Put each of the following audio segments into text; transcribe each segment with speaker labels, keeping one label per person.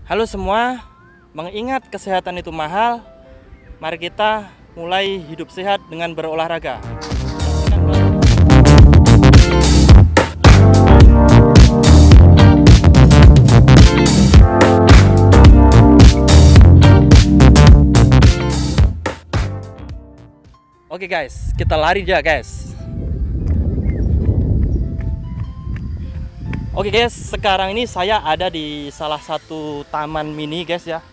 Speaker 1: Halo semua, mengingat kesehatan itu mahal, mari kita mulai hidup sehat dengan berolahraga. Oke guys, kita lari aja guys. Oke guys, sekarang ini saya ada di salah satu taman mini guys ya.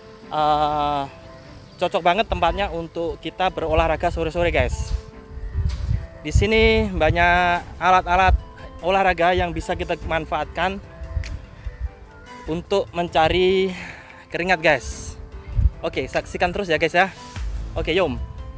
Speaker 1: Cocok banget tempatnya untuk kita berolahraga sore-sore guys. Di sini banyak alat-alat olahraga yang bisa kita manfaatkan untuk mencari keringat guys. Oke, saksikan terus ya guys ya. Oke, yom.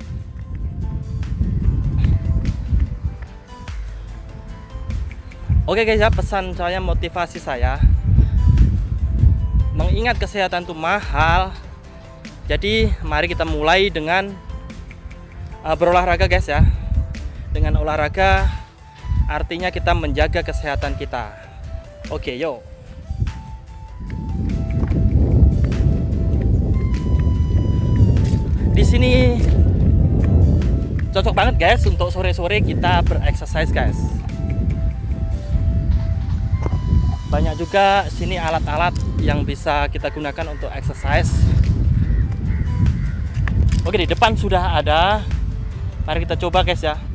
Speaker 1: Oke guys ya, pesan saya, motivasi saya, mengingat kesehatan itu mahal. Jadi mari kita mulai dengan berolahraga guys ya. Dengan olahraga artinya kita menjaga kesehatan kita. Oke, yuk. Di sini cocok banget guys untuk sore-sore kita berexercise guys. Banyak juga sini alat-alat yang bisa kita gunakan untuk exercise. Oke, di depan sudah ada. Mari kita coba guys ya.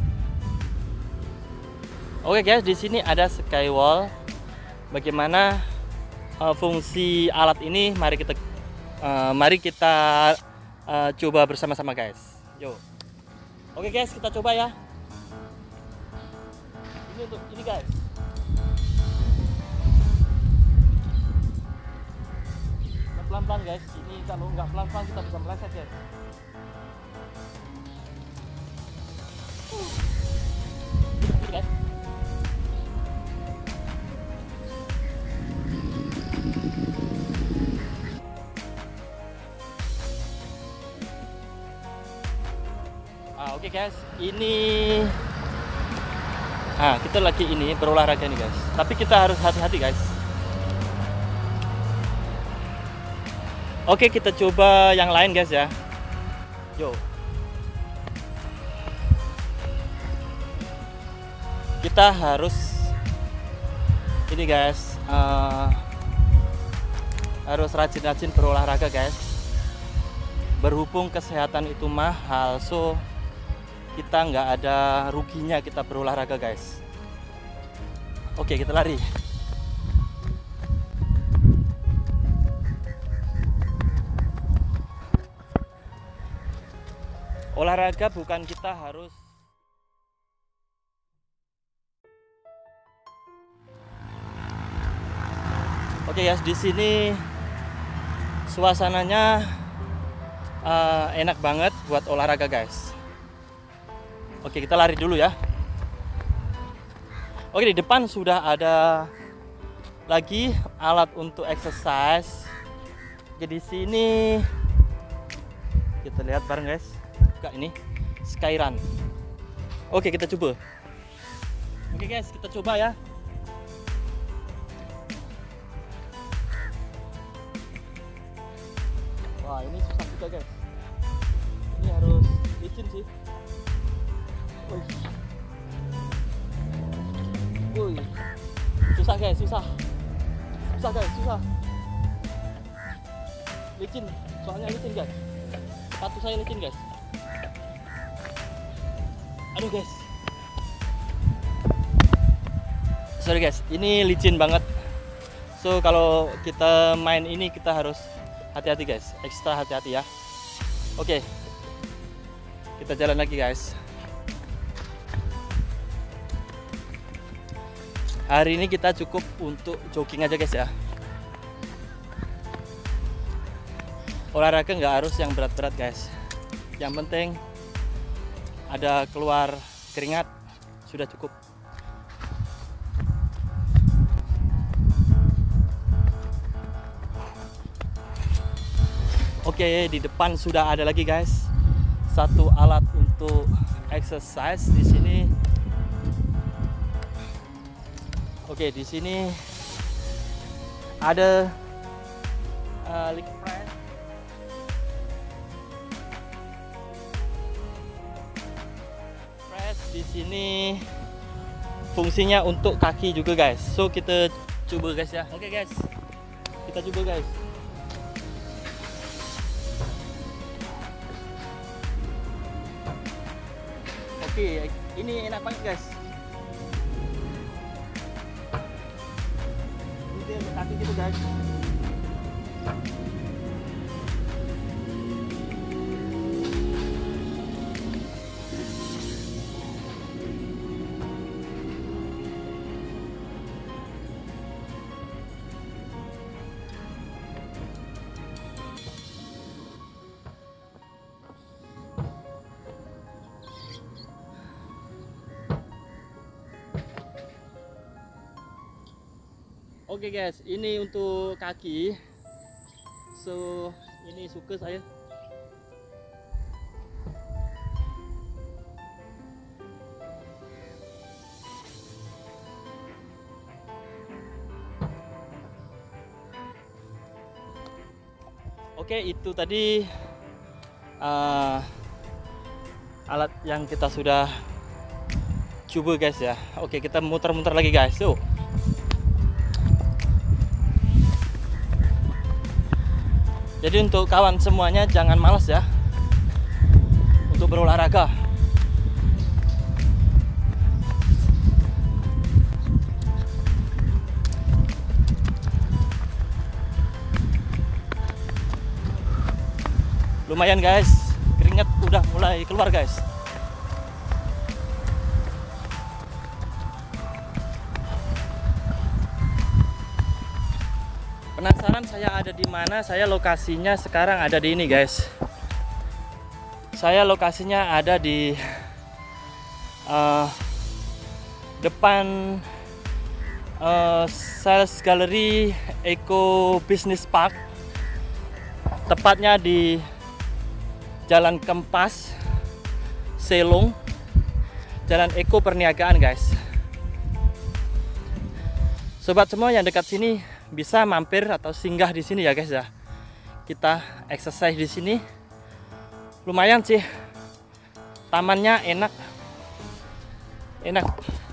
Speaker 1: Oke guys, di sini ada skywall. Bagaimana fungsi alat ini? Mari kita coba bersama-sama guys. Yuk. Oke guys, kita coba ya. Ini untuk ini guys. Pelan-pelan guys, ini kalau nggak pelan-pelan kita bisa meleset guys. Ini guys. Oke guys, ini kita lagi ini berolahraga nih guys. Tapi kita harus hati-hati guys. Oke, kita coba yang lain guys ya. Yo. Kita harus ini guys, harus rajin-rajin berolahraga guys. Berhubung kesehatan itu mahal, so kita nggak ada ruginya kita berolahraga guys. Oke, kita lari. Olahraga bukan kita harus Oke guys, di sini suasananya enak banget buat olahraga guys. Oke, kita lari dulu ya. Oke, di depan sudah ada lagi alat untuk exercise. Oke, di sini kita lihat bareng guys. Buka ini Skyrun. Oke, kita coba. Oke guys, kita coba ya. Wah, ini susah juga guys. Ini harus licin sih. Wih. Susah guys, susah guys, susah. Licin, soalnya licin guys. Sepatu saya licin guys. Aduh guys, sorry guys, ini licin banget. So kalau kita main ini kita harus hati-hati guys, ekstra hati-hati ya. Oke, kita jalan lagi guys. Hari ini kita cukup untuk jogging aja guys ya. Olahraga nggak harus yang berat-berat guys. Yang penting ada keluar keringat, sudah cukup. Oke, di depan sudah ada lagi guys satu alat untuk exercise di sini. Oke, di sini ada leg press. Press di sini fungsinya untuk kaki juga guys. So kita coba guys ya. Oke guys, kita coba guys. Oke, ini enak banget guys. Ini kaki gitu guys. Oke guys, ini untuk kaki. So, ini suka saya. Oke, itu tadi alat yang kita sudah coba guys ya. Oke, kita muter-muter lagi guys. So, jadi untuk kawan semuanya jangan malas ya untuk berolahraga. Lumayan guys, keringat udah mulai keluar guys. Penasaran saya ada di mana? Saya lokasinya sekarang ada di ini guys. Saya lokasinya ada di depan Sales Gallery Eco Business Park. Tepatnya di Jalan Kempas, Selong, Jalan Eko Perniagaan guys. Sobat semua yang dekat sini bisa mampir atau singgah di sini ya guys ya. Kita exercise di sini. Lumayan sih. Tamannya enak. Enak.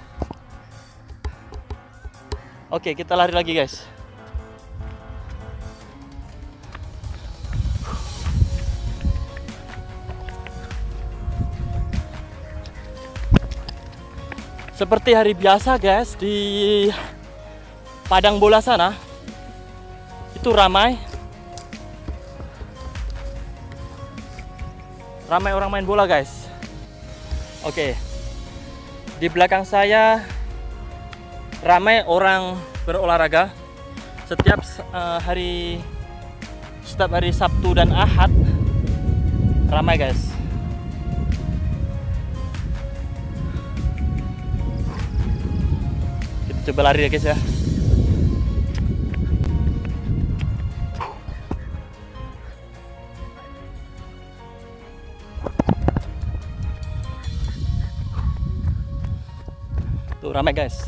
Speaker 1: Oke, kita lari lagi guys. Seperti hari biasa guys, di padang bola sana itu ramai orang main bola guys. Oke, di belakang saya ramai orang berolahraga setiap hari Sabtu dan Ahad, ramai guys. Kita coba lari ya guys ya. Tuh ramai guys.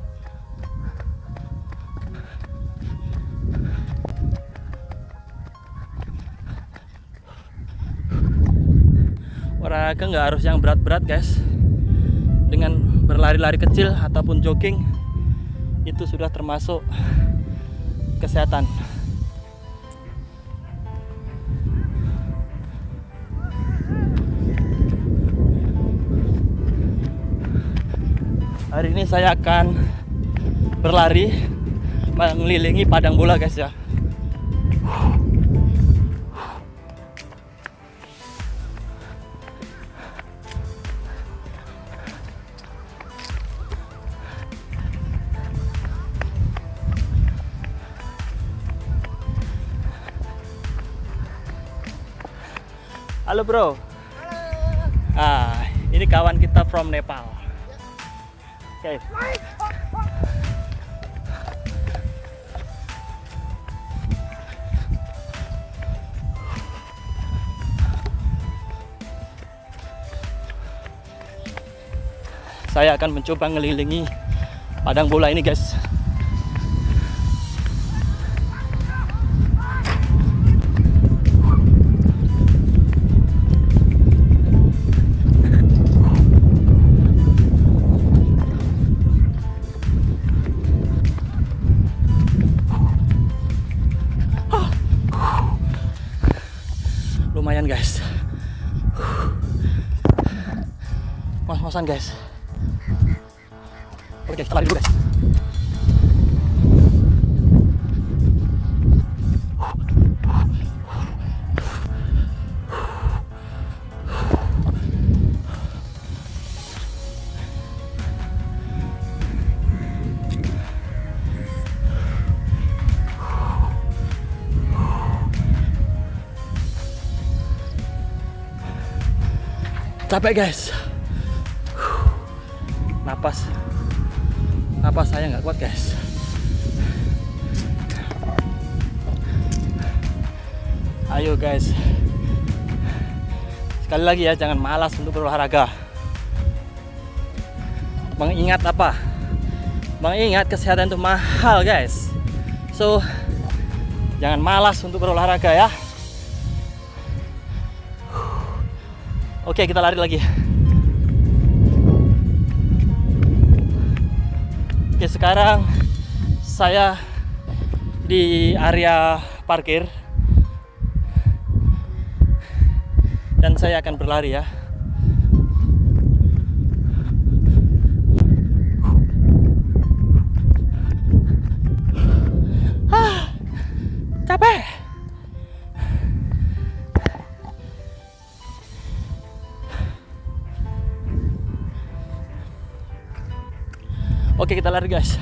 Speaker 1: Olahraga nggak harus yang berat-berat guys. Dengan berlari-lari kecil ataupun jogging itu sudah termasuk kesehatan. Hari ini saya akan berlari mengelilingi padang bola guys ya. Halo bro. Halo. Ini kawan kita from Nepal. Oke. Saya akan mencoba ngelilingi padang bola ini guys. lumayan guys. Mas-masan guys. Oke, kita lari dulu guys. Capek guys. Napas saya nggak kuat guys. Ayo guys, sekali lagi ya, jangan malas untuk berolahraga. Mengingat apa? Mengingat kesehatan itu mahal guys. So jangan malas untuk berolahraga ya. Oke, kita lari lagi. Oke, sekarang saya di area parkir dan saya akan berlari ya. Capek. Oke, kita lari guys.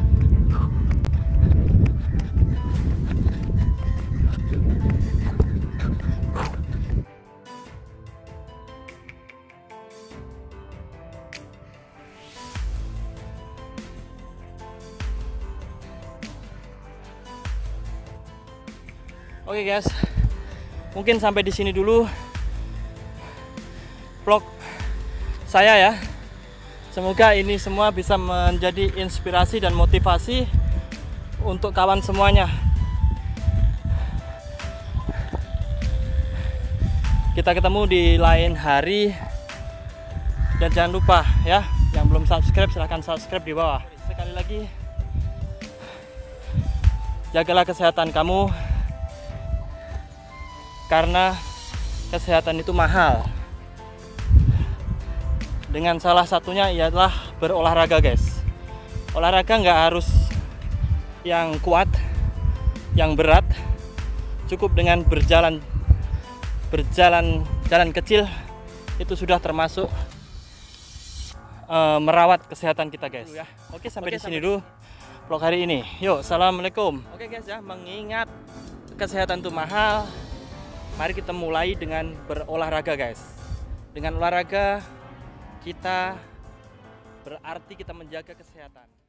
Speaker 1: Oke guys, mungkin sampai di sini dulu vlog saya ya. Semoga ini semua bisa menjadi inspirasi dan motivasi untuk kawan semuanya. Kita ketemu di lain hari. Dan jangan lupa ya, yang belum subscribe silahkan subscribe di bawah. Sekali lagi, jagalah kesehatan kamu, karena kesehatan itu mahal. Dengan salah satunya ialah berolahraga guys. Olahraga nggak harus yang kuat, yang berat. Cukup dengan berjalan jalan kecil itu sudah termasuk merawat kesehatan kita guys. Oke, sampai di sini dulu vlog hari ini. Yuk, assalamualaikum. Oke guys ya, mengingat kesehatan itu mahal, mari kita mulai dengan berolahraga guys. Dengan olahraga kita berarti kita menjaga kesehatan.